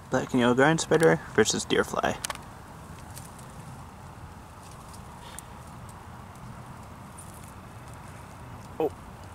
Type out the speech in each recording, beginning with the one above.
Black and yellow grind spider versus deer fly. Oh.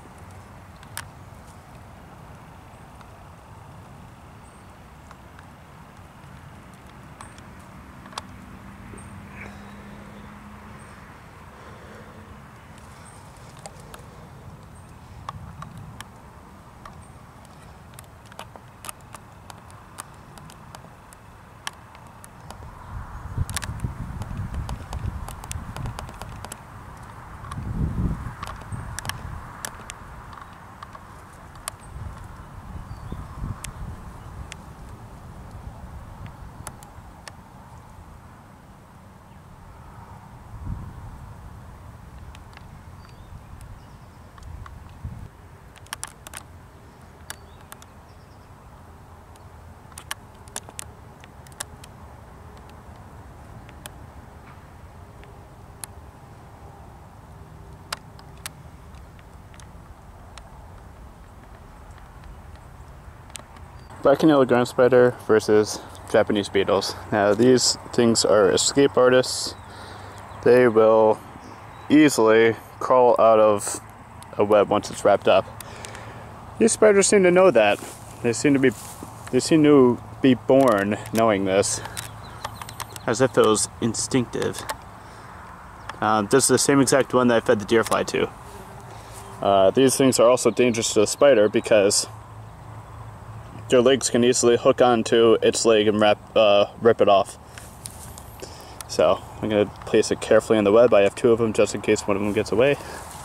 Black and yellow ground spider versus Japanese beetles. Now these things are escape artists. They will easily crawl out of a web once it's wrapped up. These spiders seem to know that. They seem to be born knowing this, as if it was instinctive. This is the same exact one that I fed the deer fly to. These things are also dangerous to the spider because their legs can easily hook onto its leg and rip it off. So I'm going to place it carefully on the web. I have two of them just in case one of them gets away.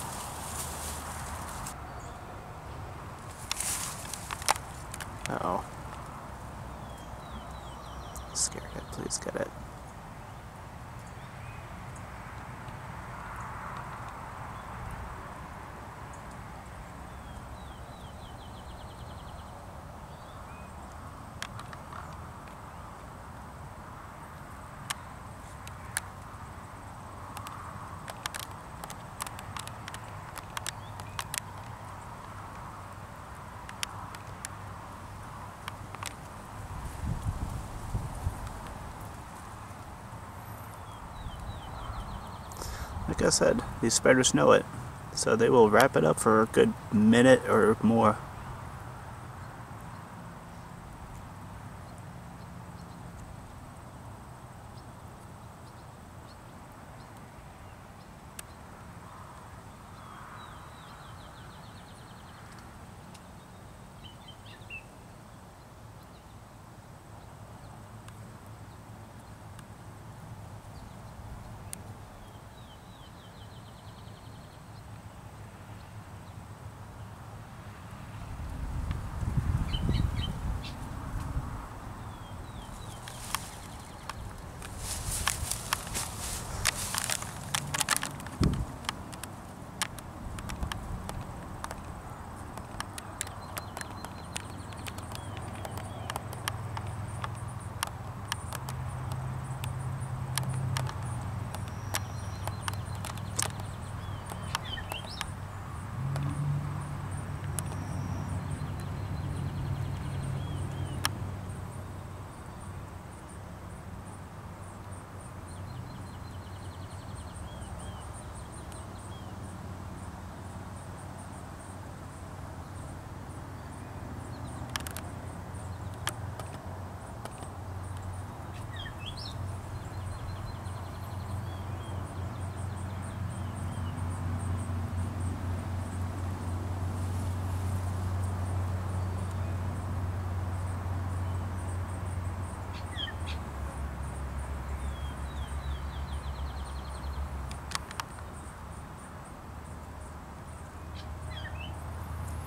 Uh-oh. Scared it. Please get it. Like I said, these spiders know it, so they will wrap it up for a good minute or more.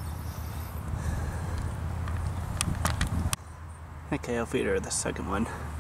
Okay, I'll feed her the second one.